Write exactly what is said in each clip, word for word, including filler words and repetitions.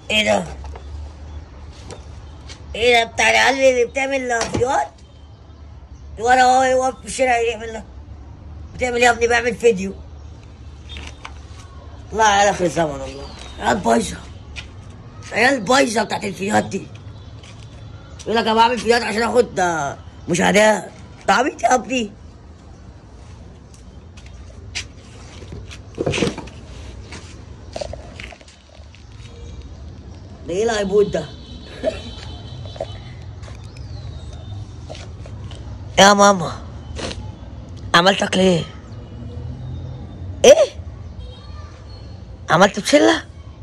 ايه ده؟ ايه ده بتاع العيال اللي بتعمل فيديوهات؟ وانا هو واقف في الشارع يعمل لك. بتعمل ايه يا ابني؟ بعمل فيديو. الله على اخر الزمن والله. عيال بايظه. عيال بايظه بتاعت الفيديوهات دي. يقول لك انا بعمل فيديوهات عشان اخد مشاهدات. انت عبيط يا ابني. ده ايه الايبود ده؟ يا ماما عملت اكل ايه؟ ايه؟ عملت بسله؟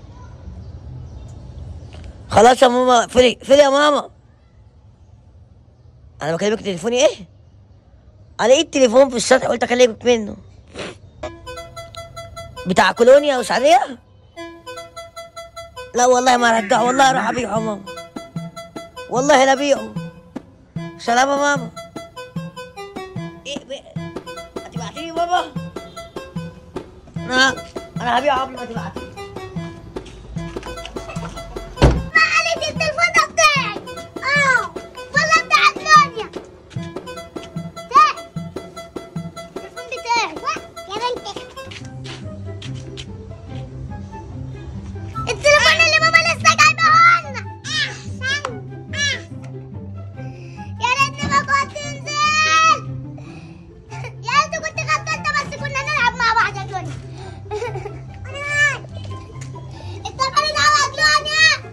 خلاص يا ماما اقفلي اقفلي يا ماما. انا بكلمك تليفوني ايه؟ انا لقيت التليفون في السطح قلت اكلمك منه. بتاع كولونيا وسعديه؟ لا والله ما رجعه، والله اروح ابيعه يا ماما. والله لا ابيعه. سلام يا ماما. ايه هتبعتيلي بابا؟ انا انا هبيعه قبل ما تبعتي. معلش التليفون ده بتاعي. اه والله بتاع كلونيا. بتاعي. التليفون بتاعي. يا بنتي. التليفون اللي ماما لسه جايبه لنا. احسن احسن. يا ريتني ما كنت نزلت. يا ريت كنت خدت انت بس كنا نلعب مع بعض يا كلونيا. انت مالي دعوه يا كلونيا.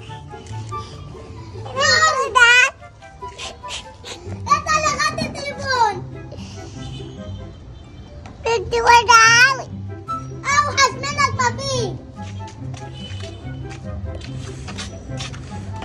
انت اللي خدت التليفون. انت وجعاوي. اوحش منك ما فيه.